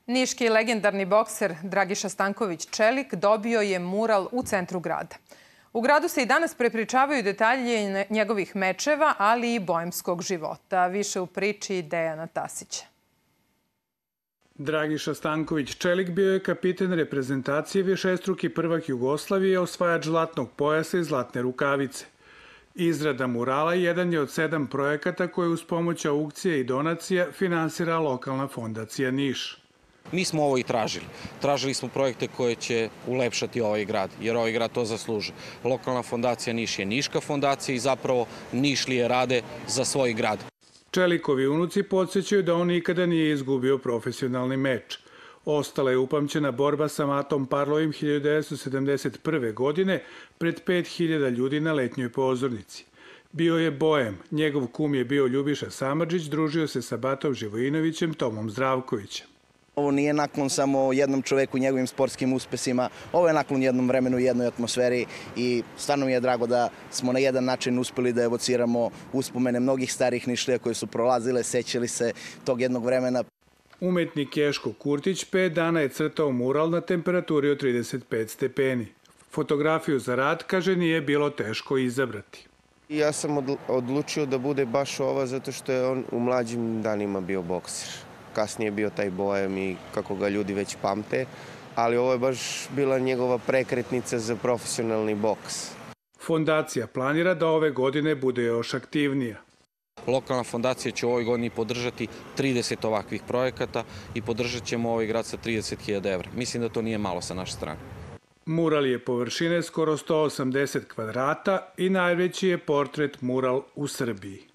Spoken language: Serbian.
Niški legendarni bokser Dragiša Stanković-Čelik dobio je mural u centru grada. U gradu se i danas prepričavaju detalji njegovih mečeva, ali i boemskog života. Više u priči Dejana Tasića. Dragiša Stanković-Čelik bio je kapiten reprezentacije, višestruki prvak Jugoslavije, osvajač zlatnog pojasa i zlatne rukavice. Izrada murala jedan je od 7 projekata koje uz pomoć aukcije i donacija finansira lokalna fondacija Niš. Mi smo ovo i tražili. Tražili smo projekte koje će ulepšati ovaj grad, jer ovaj grad to zaslužuje. Lokalna fondacija Niš je Niška fondacija i zapravo Nišlije rade za svoj grad. Čelikovi unuci podsjećaju da on nikada nije izgubio profesionalni meč. Ostala je upamćena borba sa Matom Parlovim 1971. godine pred 5000 ljudi na letnjoj pozornici. Bio je boem, njegov kum je bio Ljubiša Samardžić, družio se sa Batom Živojinovićem, Tomom Zdravkovićem. Ovo nije naklon samo jednom čoveku i njegovim sportskim uspesima, ovo je naklon jednom vremenu i jednoj atmosferi i stvarno mi je drago da smo na jedan način uspeli da evociramo uspomene mnogih starih Nišlija koje su prolazile, sećali se tog jednog vremena. Umetnik Ješko Kurtić 5 dana je crtao mural na temperaturi od 35 stepeni. Fotografiju za rad, kaže, nije bilo teško izabrati. Ja sam odlučio da bude baš ova zato što je on u mlađim danima bio bokser. Kasnije bio taj boem i kako ga ljudi već pamte, ali ovo je baš bila njegova prekretnica za profesionalni boks. Fondacija planira da ove godine bude još aktivnija. Lokalna fondacija će u ovoj godini podržati 30 ovakvih projekata i podržat ćemo ovaj grad sa 30.000 evra. Mislim da to nije malo sa naše strane. Mural je površine skoro 180 kvadrata i najveći je portret mural u Srbiji.